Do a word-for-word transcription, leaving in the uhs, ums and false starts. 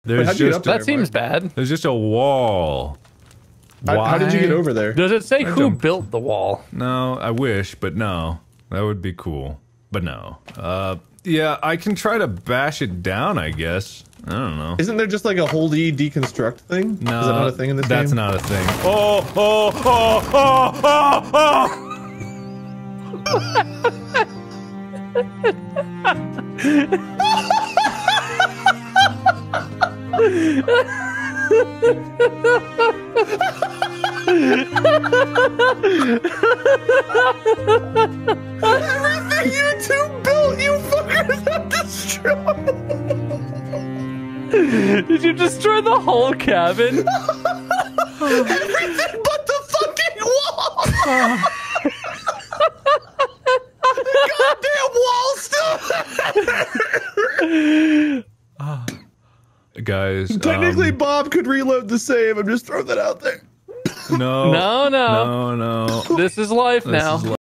There's how'd you get just up there, That seems Mark? bad. there's just a wall. How, how did you get over there? Does it say who jumped. built the wall? No, I wish, but no. That would be cool. But no. Uh, yeah, I can try to bash it down, I guess. I don't know. Isn't there just like a hold E deconstruct thing? No, Is that not a thing in this that's game? not a thing. Oh, oh, oh, oh, oh, Everything you two built, you fuckers have destroyed! Did you destroy the whole cabin? Everything but the fucking wall! The goddamn wall still! Guys, Technically, um, Bob could reload the save. I'm just throwing that out there. no, No, no. no, no. This is life This now. is